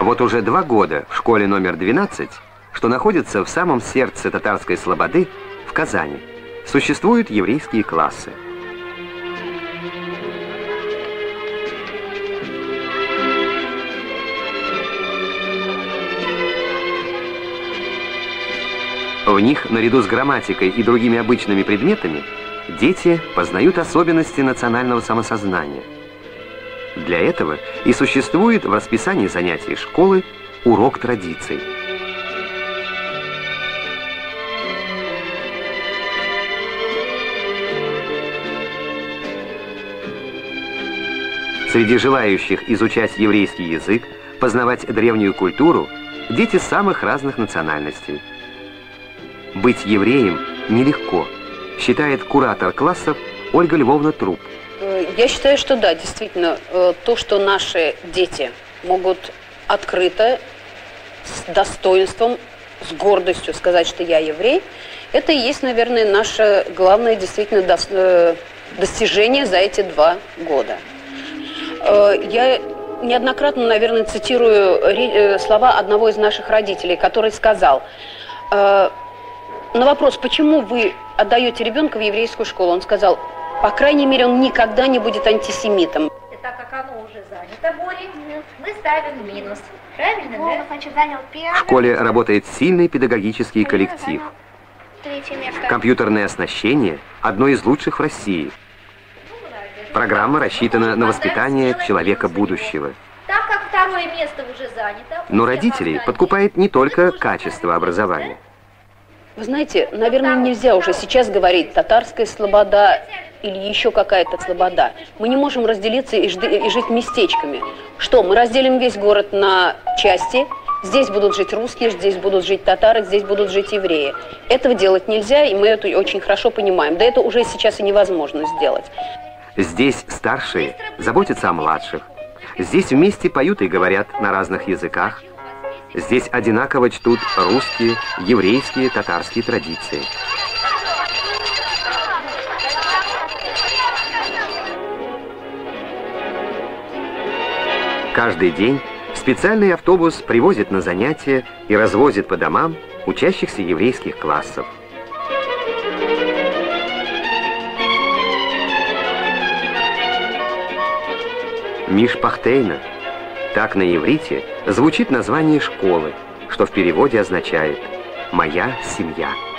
Вот уже 2 года в школе номер 12, что находится в самом сердце татарской слободы, в Казани, существуют еврейские классы. В них, наряду с грамматикой и другими обычными предметами, дети познают особенности национального самосознания. Для этого и существует в расписании занятий школы урок традиций. Среди желающих изучать еврейский язык, познавать древнюю культуру, дети самых разных национальностей. Быть евреем нелегко, считает куратор классов Ольга Львовна Труп. Я считаю, что да, действительно, то, что наши дети могут открыто, с достоинством, с гордостью сказать, что я еврей, это и есть, наверное, наше главное действительно достижение за эти 2 года. Я неоднократно, наверное, цитирую слова одного из наших родителей, который сказал: на вопрос, почему вы отдаете ребенка в еврейскую школу, он сказал: по крайней мере, он никогда не будет антисемитом. И так как оно уже занято, Боря, мы ставим минус. Правильно, да? В школе работает сильный педагогический коллектив. Компьютерное оснащение одно из лучших в России. Программа рассчитана на воспитание человека будущего. Так как 2-е место уже занято... Но родителей подкупает не только качество образования. Вы знаете, наверное, нельзя уже сейчас говорить татарская слобода или еще какая-то слобода. Мы не можем разделиться и жить местечками. Что, мы разделим весь город на части? Здесь будут жить русские, здесь будут жить татары, здесь будут жить евреи. Этого делать нельзя, и мы это очень хорошо понимаем. Да это уже сейчас и невозможно сделать. Здесь старшие заботятся о младших. Здесь вместе поют и говорят на разных языках. Здесь одинаково чтут русские, еврейские, татарские традиции. Каждый день специальный автобус привозит на занятия и развозит по домам учащихся еврейских классов. Мишпахтейна. Так на иврите звучит название школы, что в переводе означает «моя семья».